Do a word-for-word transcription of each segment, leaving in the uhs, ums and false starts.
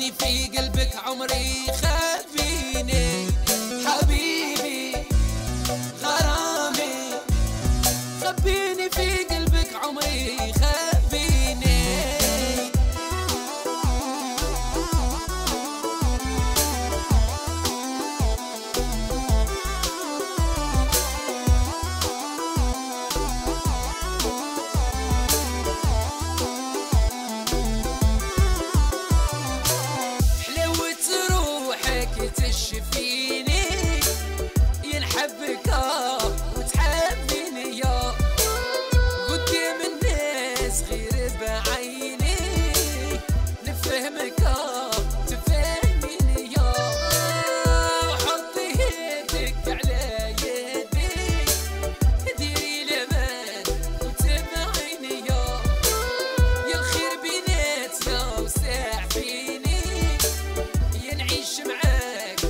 خبيني في قلبك عمري خبيني حبيبي غرامي، خبيني في قلبك عمري خبيني. تشفيني ينحبك وتحبيني يا قدام الناس غير بعيني، نفهمك تفهميني يا وحطي يدك على يدي، ديري لمن وتبعيني يا يا الخير بيناتنا وساع فيني ينعيش معاك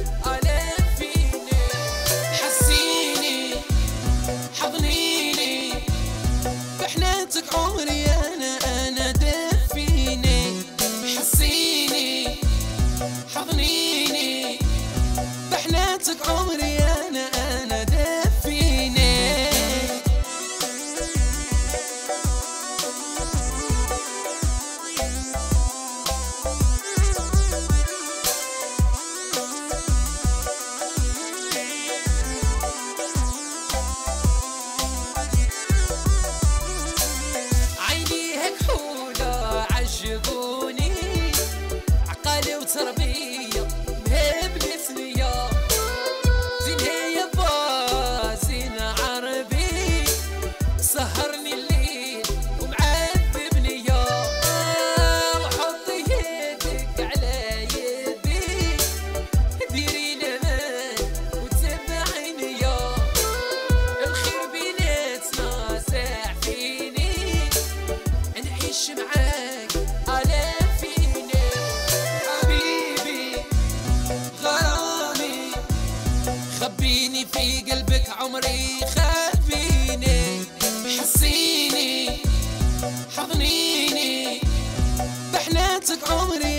عمري انا انا دفيني، حسيني حضنيني بحناتك عمري انا انا دفيني. تربية مهبلتني يا زين هي با زين عربي، سهرني الليل ومعذبني يا وحطي يدك على يدي، ديري لمن وتبعيني يا الخير بيناتنا ساع فيني، نعيش معاك خبيني في قلبك عمري خبيني، حسيني حضنيني بحناتك عمري